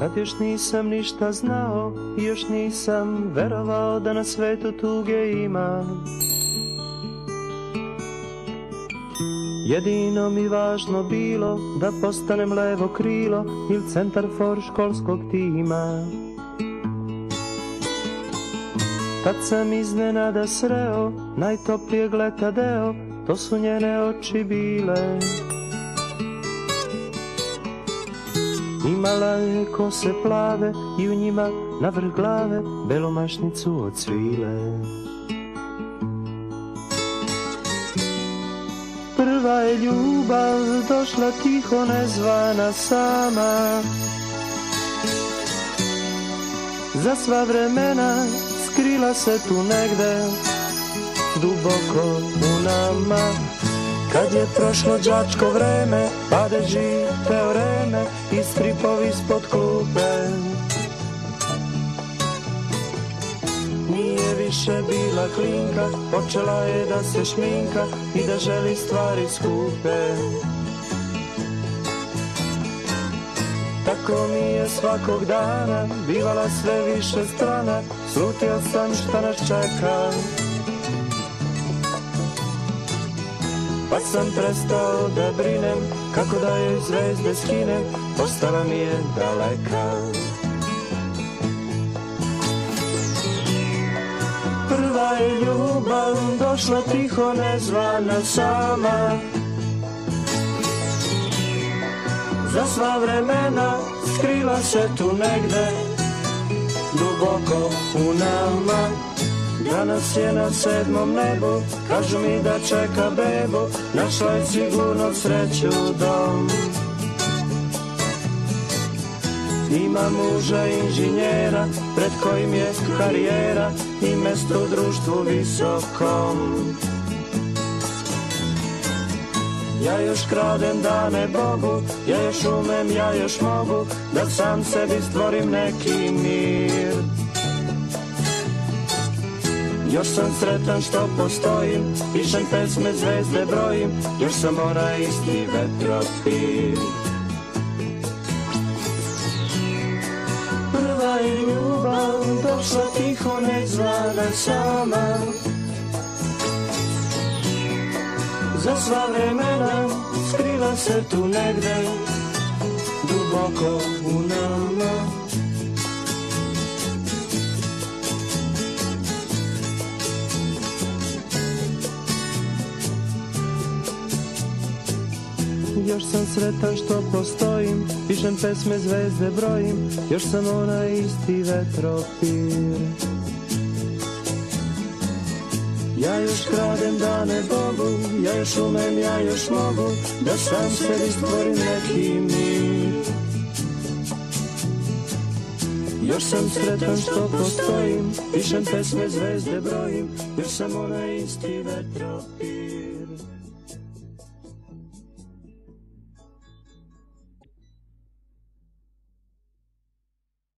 Tad još nisam ništa znao i još nisam verovao da na svetu tuge ima. Jedino mi važno bilo da postanem levo krilo ili centar for školskog tima. Tad sam iznenada sreo najtoplijeg leta deo, to su njene oči bile. Imala je kose plave i u njima navrh glave belomašnicu od svile. Prva je ljubav došla tiho nezvana sama. Za sva vremena skrila se tu negde duboko u nama. Kad je prošlo đačko vreme, padeži teoreme i stripovi ispod klupe. Nije više bila klinka, počela je da se šminka i da želi stvari skupe. Tako mi je svakog dana bivala sve više strana, slutio sam šta nas čeka. Pa sam prestao da brinem kako da joj zvezde skinem, postala mi je daleka. Prva je ljubav došla tiho nezvana sama. Za sva vremena skrila se tu negde duboko u nama. Danas je na 7. nebu, kažu mi da čeka bebu, našla je sigurno sreću dom. Ima muža inženjera, pred kojim je karijera i mesto u društvu visokom. Ja još kradem dane Bogu, ja još umem, ja još mogu da sam sebi stvorim neki mir. Još sam sretan što postojim, pišem pesme, zvezde brojim, još sam onaj isti vetropir. Prva je ljubav došla tiho nezvana sama. Za sva vremena skrila se tu negde duboko u nama. Još sam sretan što postojim, pišem pesme, zvezde brojim, još sam onaj isti vetropir. Ja još kradem dane Bogu, ja još umem, ja još mogu da sam sebi stvorim neki mir. Još sam sretan što postojim, pišem pesme, zvezde brojim, još sam onaj isti vetropir.